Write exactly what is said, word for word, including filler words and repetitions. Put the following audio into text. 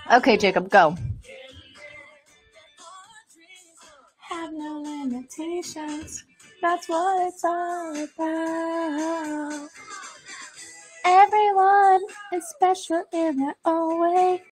Okay, Jacob, go. Have no limitations. That's what it's all about. Everyone is special in their own way.